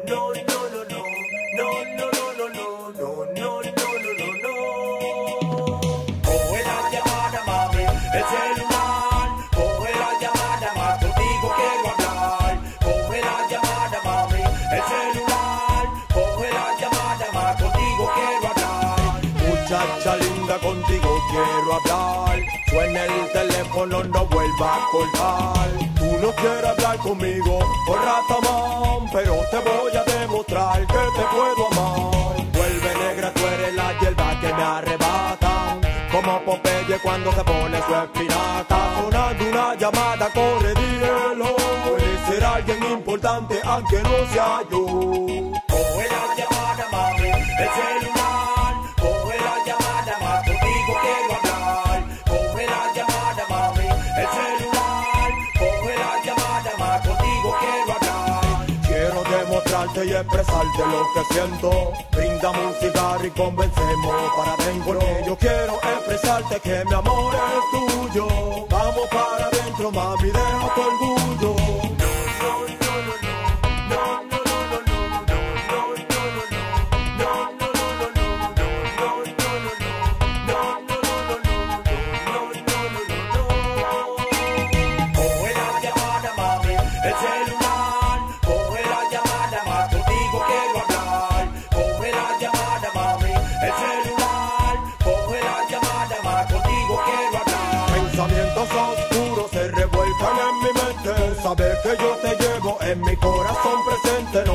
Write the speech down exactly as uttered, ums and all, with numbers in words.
no, no, no, no, no, no, no, no, no, no, no, no, no. Coge la llamada, mami, el celular. Coge la llamada, más contigo quiero hablar. Coge la llamada, mami, el celular. Coge la llamada, más contigo quiero hablar. Muchacha linda, contigo quiero hablar. Suena el teléfono, no vuelva a colgar. Tú no quieres hablar conmigo, por ratamán, pero te voy a demostrar que te puedo amar. Vuelve negra, tú eres la hierba que me arrebata, como Popeye cuando se pone su espinaca. Sonando una llamada, corre, díelo. Puede ser alguien importante, aunque no sea yo. Coge la llamada, mami, el celular. Coge la llamada, más contigo quiero hablar. Coge la llamada, mami, el celular. Coge la llamada, más contigo quiero hablar. Quiero demostrarte y expresarte lo que siento. Brindame un cigarro y convencemos para adentro. Yo quiero expresarte que mi amor es tuyo. Vamos para adentro, mami, deja tu orgullo. El celular, coge la llamada, más contigo quiero hablar. Coge la llamada, mami, el celular. Coge la llamada, más contigo quiero hablar. Pensamientos oscuros se revuelcan en mi mente. Tú sabes que yo te llevo en mi corazón presente.